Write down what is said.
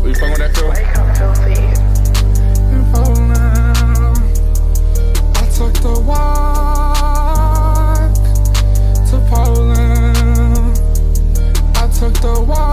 You fucking with that crew? Wake up, filthy. In Poland, I took the walk to Poland. I took the walk